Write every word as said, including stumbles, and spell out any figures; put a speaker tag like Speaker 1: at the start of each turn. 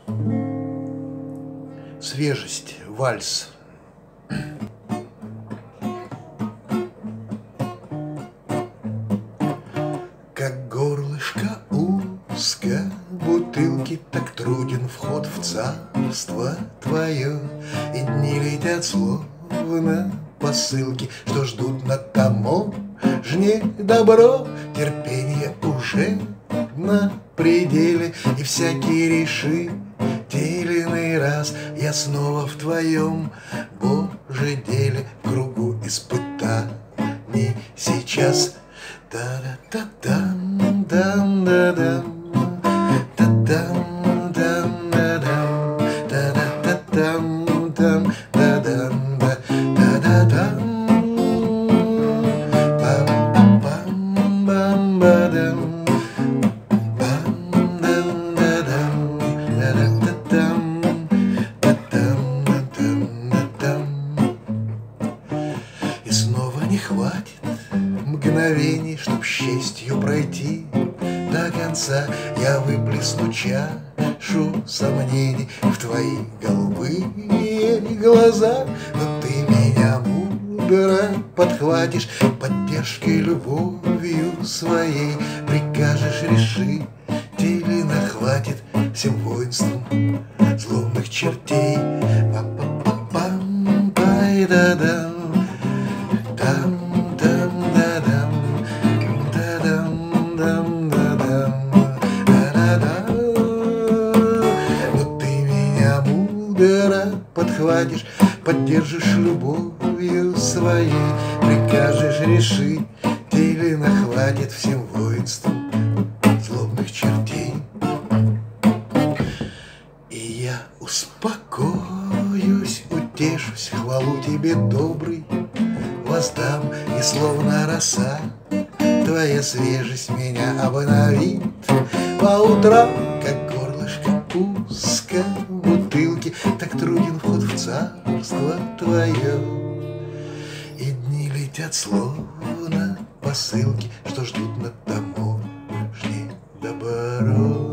Speaker 1: Свежесть, вальс. Как горлышко узко бутылки, так труден вход в царство твое, и дни летят словно посылки, что ждут на таможне добро. Терпение уже на пределе, и всякий решительный раз я снова в твоем, Боже, деле, в кругу испытаний сейчас. Та-да-та-дам, дам-да-дам, та-дам, дам-да-дам, та-да-та-дам, дам-да-дам, та-да-дам, пам-пам-бам-бадам, пам-дам-да-дам, та-да-та-дам, та-дам-да-дам. И снова не хватит мгновений, чтоб с честью пройти до конца. Я выплесну чашу сомнений в твои голубые глаза, но ты меня мудро подхватишь поддержкой, любовью своей. Прикажешь решительно, хватит всем воинством злобных чертей. Па-па-па-пам, пай-да-дам, там. Подхватишь, поддержишь любовью своей, прикажешь решительно, хватит всем воинством злобных чертей. И я успокоюсь, утешусь, хвалу тебе, добрый, воздам, и словно роса твоя свежесть меня обновит по утрам, как горлышко узко бутылки, так труден вход в царство твое, и дни летят словно посылки, что ждут на таможне добро.